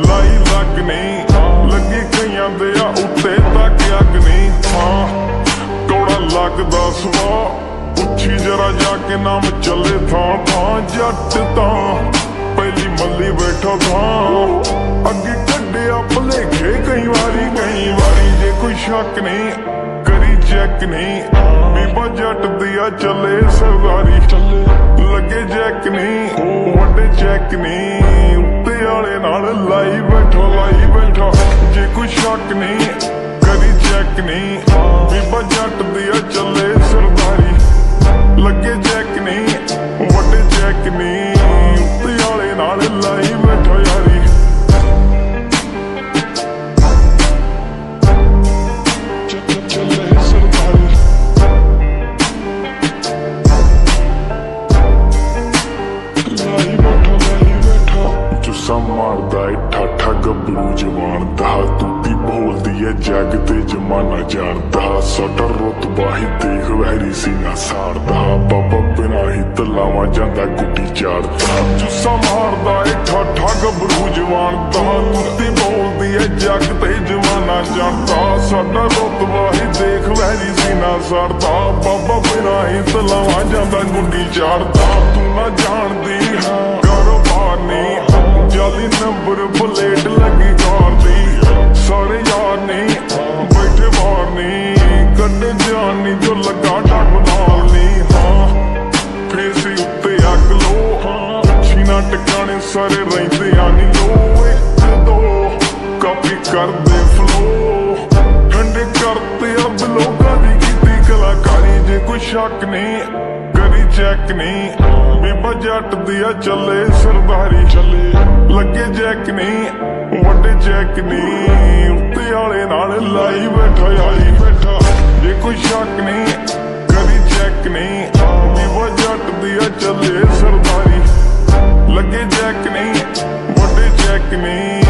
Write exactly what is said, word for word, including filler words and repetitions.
लाई लग नहीं लगी कईयां दे आ उत्ते तक अग नहीं। हाँ कौड़ा लगदा सुआ पुछी जरा जाके नाम चले था था जट तां पहली मल्ली बैठा था अगे कड्डिया भुलेखे कई वारी कई वारी जे कोई शक नहीं करी चेक नहीं बीबा जट दिया चले सरदारी लगे जैक नहीं वड्डे चेक नहीं उत्ते आले नाल लाई बैठा लाई बैठा जे कोई शक नहीं करी चेक नहीं बीबा जट दिया चले सरदारी लगे जैक नहीं वड्डे चेक नहीं उत्ते आले नाल लाई बैठा यारी। मारदा ठाठा गबरू जवान दा तूती बोलदी है जग ते जमाना जानदा साडा रुतबा ही देख वैरी सीना साड़दा बाबा बिना ही तलावा जांदा गुड्डी चाड़दा जुस्सा मारदा ठाठा गबरू जवान दा तूती बोलदी है जग ते जमाना जानदा साडा रुतबा ही देख वैरी सीना साड़दा बाबा बिना ही तलावा जांदा गुड्डी चाड़दा तू ना जानदी कारोबार नहीं जाली नंबर प्लेट लगी कार दी सारे यार नहीं बैठे बाहर नहीं कड्डे जानी जो लगा डक नाल नहीं। हाँ फेसी उत्ते अग लो अच्छी ना टिकाने सारे रहिंदे आनी लो एक दो कापी कर दे फ्लो ठंडे करते अब लोगां दी कीती कलाकारी जे कोई शक नहीं करी चेक नहीं बीबा जट दिया चले सरदारी चले लगे जैक नहीं वड्डे चेक नहीं उत्ते आले नाल लाई बैठा यारी बैठा जे कोई शक नहीं करी चेक नहीं बीबा जट दिया चले सरदारी लगे जैक नहीं वड्डे चेक नहीं।